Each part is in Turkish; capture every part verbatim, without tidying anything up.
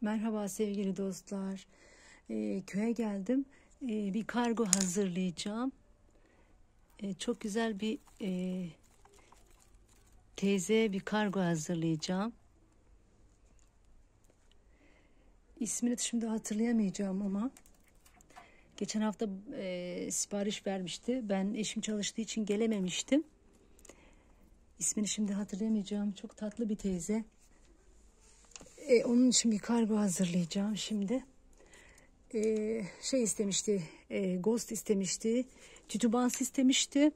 Merhaba sevgili dostlar. Ee, köye geldim. Ee, bir kargo hazırlayacağım. Ee, çok güzel bir e, teyzeye bir kargo hazırlayacağım. İsmini şimdi hatırlayamayacağım ama geçen hafta e, sipariş vermişti. Ben eşim çalıştığı için gelememiştim. İsmini şimdi hatırlayamayacağım. Çok tatlı bir teyze. E, onun için bir kargo hazırlayacağım şimdi. E, şey istemişti, e, Ghost istemişti, Titubans istemişti.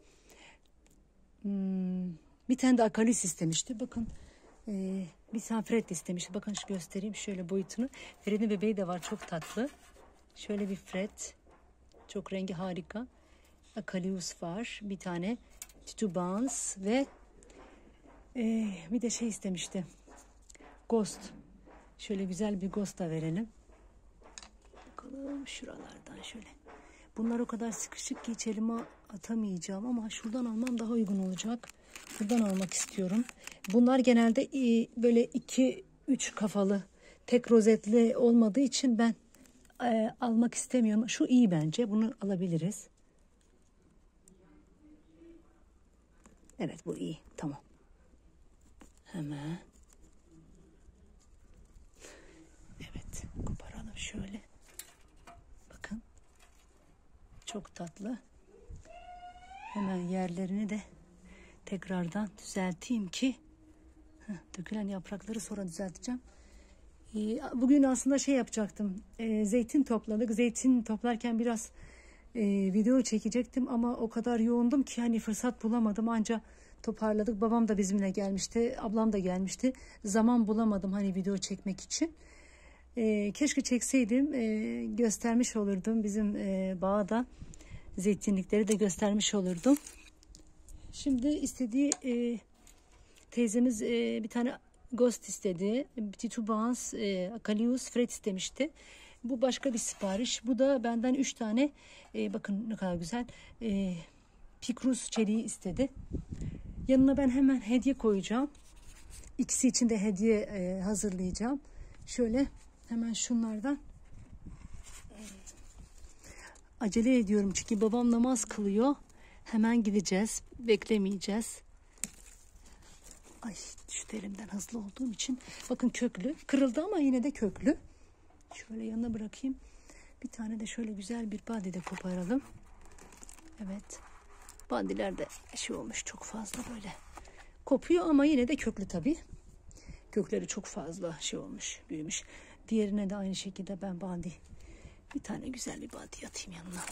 Hmm, bir tane de Akalis istemişti. Bakın, e, bir tane Fred istemişti. Bakın şu göstereyim şöyle boyutunu. Fred'in bebeği de var, çok tatlı. Şöyle bir Fred, çok rengi harika. Akalius var, bir tane Titubans ve e, bir de şey istemişti, Ghost. Şöyle güzel bir Ghost da verelim. Bakalım şuralardan şöyle. Bunlar o kadar sıkışık ki hiç elime atamayacağım ama şuradan almam daha uygun olacak. Buradan almak istiyorum. Bunlar genelde böyle iki üç kafalı, tek rozetli olmadığı için ben e, almak istemiyorum. Şu iyi bence. Bunu alabiliriz. Evet, bu iyi. Tamam. Hemen. Evet, koparalım şöyle. Bakın. Çok tatlı. Hemen yerlerini de tekrardan düzelteyim ki heh, dökülen yaprakları sonra düzelteceğim. Ee, bugün aslında şey yapacaktım. E, zeytin topladık. Zeytin toplarken biraz e, video çekecektim ama o kadar yoğundum ki hani fırsat bulamadım. Anca toparladık. Babam da bizimle gelmişti. Ablam da gelmişti. Zaman bulamadım hani video çekmek için. E, keşke çekseydim, e, göstermiş olurdum bizim e, bağda zeytinlikleri de göstermiş olurdum. Şimdi istediği e, teyzemiz e, bir tane Ghost istedi, Titubans, e, Akalius, Fred istemişti. Bu başka bir sipariş. Bu da benden üç tane e, bakın ne kadar güzel e, Pikrus çeliği istedi. Yanına ben hemen hediye koyacağım. İkisi için de hediye e, hazırlayacağım. Şöyle hemen şunlardan acele ediyorum çünkü babam namaz kılıyor. Hemen gideceğiz. Beklemeyeceğiz. Ay, düştü elimden hızlı olduğum için. Bakın köklü. Kırıldı ama yine de köklü. Şöyle yanına bırakayım. Bir tane de şöyle güzel bir badi de koparalım. Evet. Bandiler de şey olmuş çok fazla böyle. Kopuyor ama yine de köklü tabii. Kökleri çok fazla şey olmuş, büyümüş. Diğerine de aynı şekilde ben bandi. Bir tane güzel bir badi atayım yanına.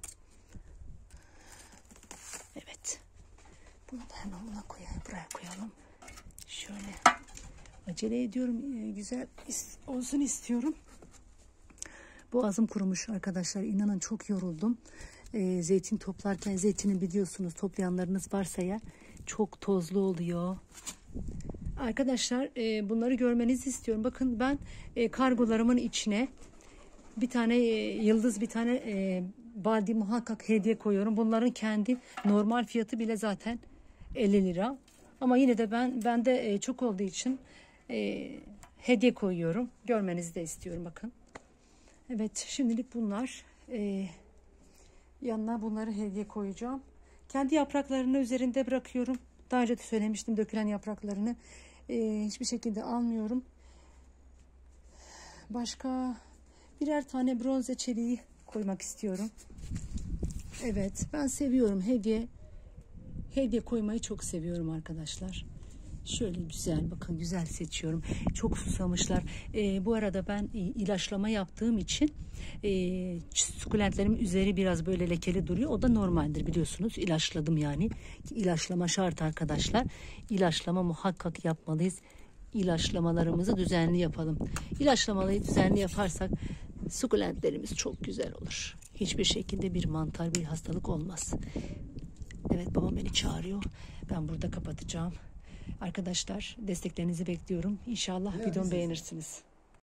Evet. Bunu da hemen buna koyalım, buraya koyalım. Şöyle acele ediyorum. Güzel olsun istiyorum. Boğazım kurumuş arkadaşlar. İnanın çok yoruldum. E, zeytin toplarken, zeytini biliyorsunuz, toplayanlarınız varsa ya, çok tozlu oluyor. Arkadaşlar e, bunları görmenizi istiyorum. Bakın ben e, kargolarımın içine bir tane e, yıldız, bir tane e, baldi muhakkak hediye koyuyorum. Bunların kendi normal fiyatı bile zaten elli lira. Ama yine de ben bende e, çok olduğu için e, hediye koyuyorum. Görmenizi de istiyorum bakın. Evet, şimdilik bunlar. E, yanına bunları hediye koyacağım. Kendi yapraklarını üzerinde bırakıyorum. Daha önce de söylemiştim, dökülen yapraklarını e, hiçbir şekilde almıyorum. Başka birer tane bronze çeliği koymak istiyorum. Evet, ben seviyorum hediye. Hediye koymayı çok seviyorum arkadaşlar. Şöyle güzel, bakın güzel seçiyorum. Çok susamışlar. Ee, bu arada ben e, ilaçlama yaptığım için e, sukulentlerimin üzeri biraz böyle lekeli duruyor. O da normaldir biliyorsunuz. İlaçladım yani. İlaçlama şart arkadaşlar. İlaçlama muhakkak yapmalıyız. İlaçlamalarımızı düzenli yapalım. İlaçlamaları düzenli yaparsak sukulentlerimiz çok güzel olur. Hiçbir şekilde bir mantar, bir hastalık olmaz. Evet, babam beni çağırıyor. Ben burada kapatacağım. Arkadaşlar desteklerinizi bekliyorum. İnşallah videomu beğenirsiniz.